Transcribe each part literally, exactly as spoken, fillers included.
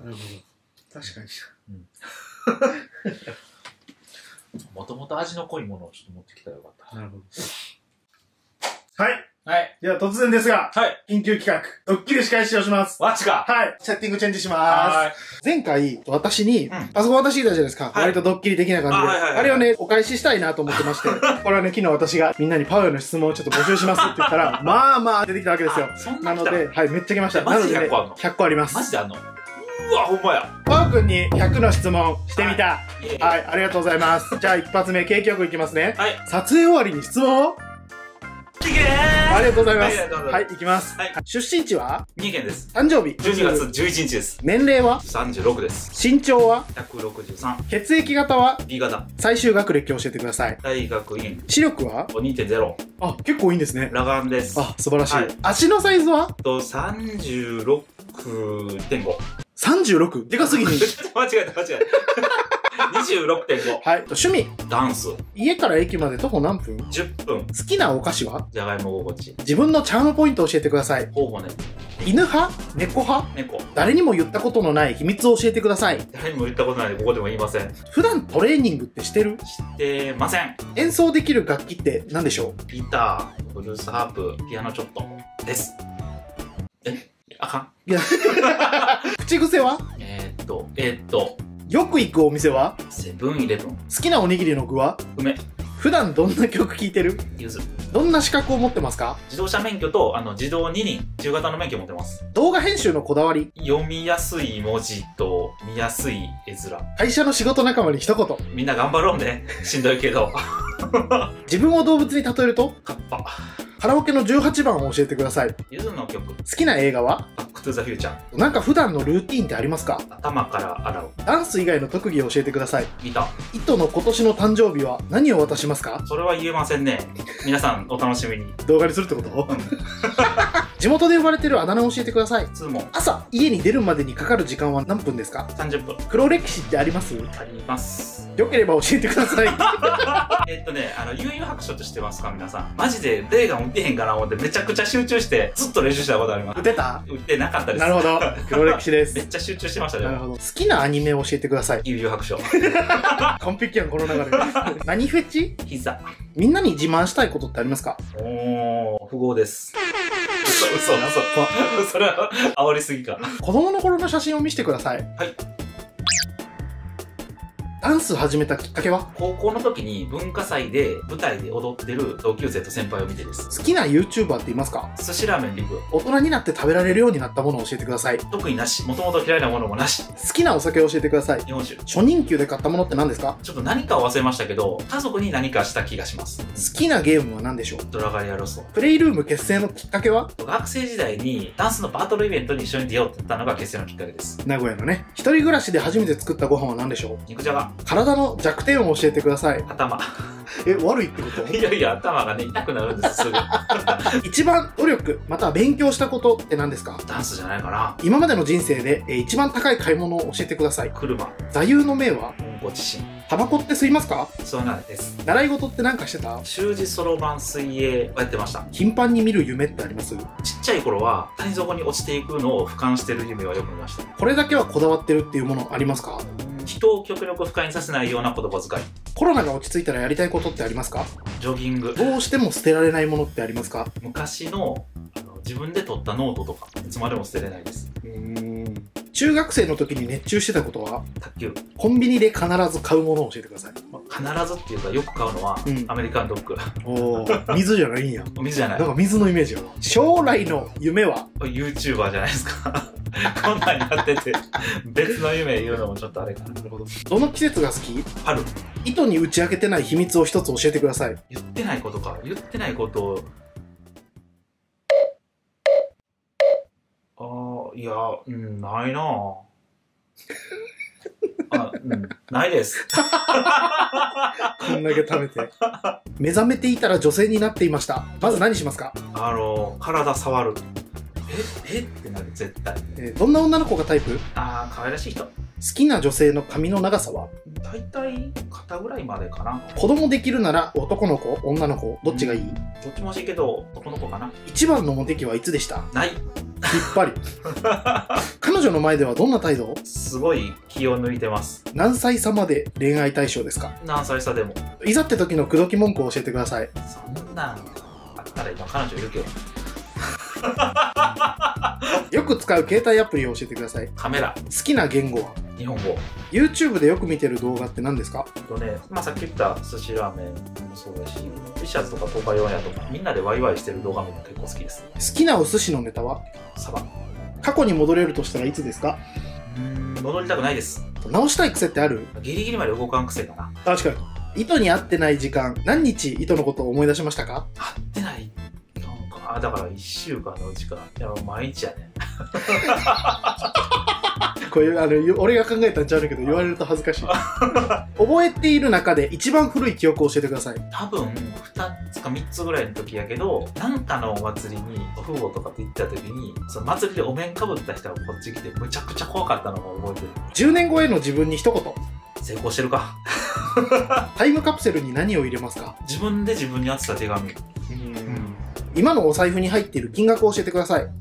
るほど。確かに。 もともと味の濃いものをちょっと持ってきたらよかった。 なるほど。はい。 はい。 では突然ですが、 はい。 緊急企画、ドッキリ仕返しをします。 マジか。 はい。セッティングチェンジしまーす。前回、私に、うん、パソコン渡していたじゃないですか。はい、割とドッキリ的な感じで。あ、はいはいはい、あれをね、お返ししたいなと思ってまして、これはね、昨日私がみんなにパウエの質問をちょっと募集しますって言ったら、まあまあ出てきたわけですよ。なので、はい、めっちゃ来ました。 マジでひゃくあるの？ひゃっこあります。 マジであんの？うわ、ほんまや。 パウ君にひゃくの質問してみた。はい、はい、ありがとうございます。じゃあ一発目、景気よくいきますね。はい。撮影終わりに質問をありがとうございます。はい、いきます。出身地は三重県です。 誕生日じゅうにがつじゅういちにちです。 年齢はさんじゅうろくです。 身長はひゃくろくじゅうさん。 血液型はビー 型。 最終学歴を教えてください。 大学院。 視力はにてんゼロ。 あ、結構いいんですね。 裸眼です。 あ、素晴らしい。足のサイズはと、さんじゅうろくてんご。 さんじゅうろく？ でかすぎる。 間違えた、間違えた。にじゅうろくてんご。 はい。趣味。 ダンス。 家から駅まで徒歩何分 ? じゅっぷん。 好きなお菓子はじゃがいもごこっち。 自分のチャームポイントを教えてください。 ほうほうね。 犬派？猫派？ 猫。 誰にも言ったことのない秘密を教えてください。 誰にも言ったことないのでここでも言いません。 普段トレーニングってしてる？ してません。 演奏できる楽器って何でしょう？ ギター、ブルースハープ、ピアノちょっとです。え？あかん。いや口癖は？ えーっと、えーっと。 よく行くお店は？ セブンイレブン。 好きなおにぎりの具は？ 梅。 普段どんな曲聴いてる？ ゆず。 どんな資格を持ってますか？ 自動車免許と、あの、自動二輪、中型の免許持ってます。 動画編集のこだわり？ 読みやすい文字と、見やすい絵面。 会社の仕事仲間に一言。 みんな頑張ろうね。しんどいけど。 自分を動物に例えると？ カッパ。 カラオケのじゅうはちばんを教えてください。 ゆずの曲。 好きな映画は？ バックトゥザフューチャー。 なんか普段のルーティーンってありますか？ 頭から洗う。 ダンス以外の特技を教えてください。 ギター。 イトの今年の誕生日は何を渡しますか？ それは言えませんね。皆さんお楽しみに。 動画にするってこと？地元で呼ばれてるあだ名を教えてください。 質問。 朝、家に出るまでにかかる時間は何分ですか？ さんじゅっぷん。 黒歴史ってあります？ あります。 よければ教えてください。 えっとね、あの、悠々白書って知ってますか皆さん。マジで霊が打てへんかな思ってめちゃくちゃ集中してずっと練習したことあります。 打てた？ 打ってなかったです。 なるほど。黒歴史です。 めっちゃ集中してましたね。 なるほど。好きなアニメを教えてください。 悠々白書。 完璧やん、この流れ。何フェチ？ 膝。 みんなに自慢したいことってありますか？ おー、富豪です。嘘、嘘、嘘。それは煽りすぎか。 子供の頃の写真を見せてください。 はい。 ダンス始めたきっかけは？ 高校の時に文化祭で舞台で踊ってる同級生と先輩を見てです。 好きな YouTuber っていますか？ 寿司ラーメンリブ。 大人になって食べられるようになったものを教えてください。 特になし。もともと嫌いなものもなし。 好きなお酒を教えてください。 日本酒。 初任給で買ったものって何ですか？ ちょっと何かを忘れましたけど、家族に何かした気がします。 好きなゲームは何でしょう？ ドラガリアロスト。 プレイルーム結成のきっかけは？ 学生時代にダンスのバトルイベントに一緒に出ようって言ったのが結成のきっかけです。 名古屋のね。一人暮らしで初めて作ったご飯は何でしょう？ 肉じゃが。 体の弱点を教えてください。 頭。 え、悪いってこと？ いやいや、頭がね、痛くなるんです、すぐ。 一番努力、または勉強したことって何ですか？ ダンスじゃないかな。 今までの人生でえ一番高い買い物を教えてください。 車。 座右の銘は？ ご自身。 タバコって吸いますか？ 吸わないです。 習い事って何かしてた？ 習字、そろばん、水泳をやってました。 頻繁に見る夢ってあります？ ちっちゃい頃は谷底に落ちていくのを俯瞰してる夢はよく見ました。 これだけはこだわってるっていうものありますか？ 人を極力不快にさせないような言葉遣い。 コロナが落ち着いたらやりたいことってありますか？ ジョギング。 どうしても捨てられないものってありますか？ 昔の、あの自分で取ったノートとかいつまでも捨てれないです。 うーん。中学生の時に熱中してたことは？ 卓球。 コンビニで必ず買うものを教えてください。 必ずっていうかよく買うのは、うん、アメリカンドッグ。 おー、水じゃないんや。 水じゃない。 なんか水のイメージやわ。将来の夢は？ YouTuber じゃないですか。こんなんやってて、別の夢言うのもちょっとあれかな。なるほど。 どの季節が好き？春。糸に打ち明けてない秘密を一つ教えてください。 言ってないことか。言ってないことを。ああ、いや、うん、ないなぁ。あ、うん、ないです。 こんだけ食べて。目覚めていたら女性になっていました。まず何しますか？ あの、体触る。 ええってなる、絶対。 えーどんな女の子がタイプ？ ああ、可愛らしい人。 好きな女性の髪の長さは？ 大体、肩ぐらいまでかな。 子供できるなら男の子、女の子、どっちがいい？ どっちも欲しいけど、男の子かな。 一番のモテ期はいつでした？ ない。 きっぱり。彼女の前ではどんな態度？ すごい気を抜いてます。 何歳差まで恋愛対象ですか？ 何歳差でも。 いざって時の口説き文句を教えてください。 そんなんあったら今彼女いるけど。 よく使う携帯アプリを教えてください。 カメラ。 好きな言語は？ 日本語。 YouTube でよく見てる動画って何ですか？ えっとね、まあさっき言った寿司ラーメンもそうだし、フィッシャーズとか東海オンエアとか、みんなでワイワイしてる動画見るの結構好きです。 好きなお寿司のネタは？ サバ。 過去に戻れるとしたらいつですか？ うーん、戻りたくないです。 直したい癖ってある？ ギリギリまで動かん癖かな。 確かに。糸に合ってない時間、何日糸のことを思い出しましたか？ 合ってないなんか、あ、だからいっしゅうかんのうちか。いや、毎日やね。 これあの俺が考えたんちゃうけど言われると恥ずかしい。覚えている中で一番古い記憶を教えてください。 多分ふたつかみっつぐらいの時やけど、なんかのお祭りにお風呂とかって行った時に、その祭りでお面かぶった人がこっち来てむちゃくちゃ怖かったのを覚えてる。 じゅうねんごへの自分に一言。 成功してるか。 タイムカプセルに何を入れますか？ 自分で自分に当てた手紙。 うん今のお財布に入っている金額を教えてください。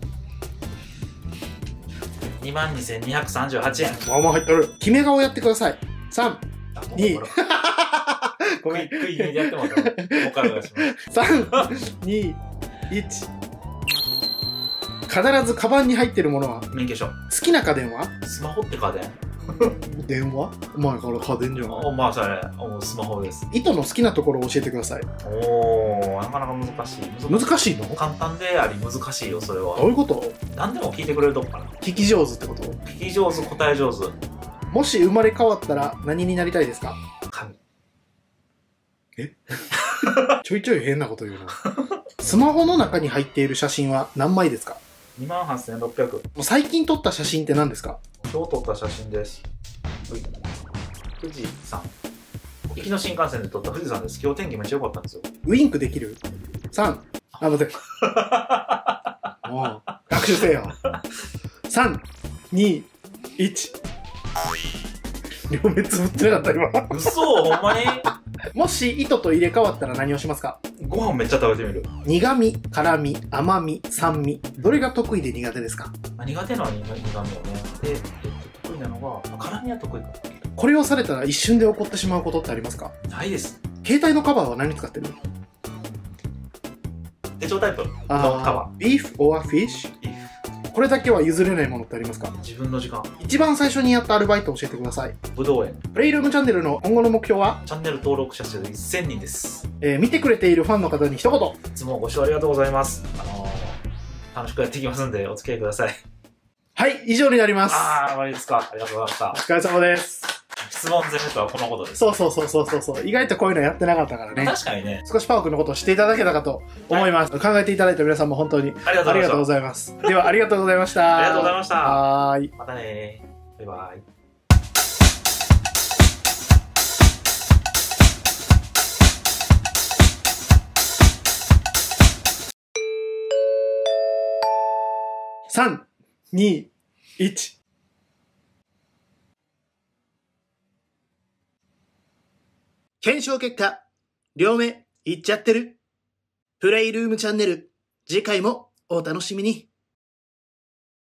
にまんにせんにひゃくさんじゅうはちえん。 まあまあ入ってる。決め顔やってください。さん、に、 ごめん、食い気味でやってもらった。もう一回お願いします。 さん、に、いち。必ずカバンに入っているものは？ 免許証。 好きな家電は？ スマホって家電？ 電話？前から家電じゃない。 お、まあそれ、おスマホです。 糸の好きなところを教えてください。 おー、なかなか難しい。 難しいの？ 簡単であり難しいよ、それは。 どういうこと？ 何でも聞いてくれるとこかな。 聞き上手ってこと？ 聞き上手、答え上手。 もし生まれ変わったら何になりたいですか？ 神。 えちょいちょい変なこと言うな。スマホの中に入っている写真は何枚ですか？ にまんはっせんろっぴゃく。 最近撮った写真って何ですか？ 今日撮った写真です。富士山。行きの新幹線で撮った富士山です。今日天気めっちゃ良かったんですよ。 ウインクできる？ さん、あ、待って。もう、学習せよ。さん、に、いち。両目つぶってなかった今。 嘘ほんまに？ もし糸と入れ替わったら何をしますか？ ご飯めっちゃ食べてみる。 苦味、辛味、甘味、酸味。どれが得意で苦手ですか？ まあ、苦手なのは苦味よね。で、えっと、得意なのが、辛味は得意か。 これをされたら一瞬で怒ってしまうことってありますか？ ないです。 携帯のカバーは何使ってる？ 手帳タイプのカバー。 ビーフ or fish？ これだけは譲れないものってありますか？ 自分の時間。 一番最初にやったアルバイトを教えてください。 ぶどう園。 プレイルームチャンネルの今後の目標は？ チャンネル登録者数せんにんです。 えー、見てくれているファンの方に一言。 いつもご視聴ありがとうございます。あのー、楽しくやっていきますんでお付き合いください。 はい、以上になります。 あー、終わりですか。ありがとうございまお疲れ様です。 した。質問攻めとはこのことです。 そうそうそうそうそうそう。意外とこういうのやってなかったからね。 確かにね。 少しパオ君のことを知っていただけたかと思います。はい、考えていただいた皆さんも本当にありがとうございます。ではありがとうございました。 ありがとうございました。 はーい。 またねー。バイバイ。 さん、に、いち。検証結果、両目いっちゃってる。プレイルームチャンネル、次回もお楽しみに。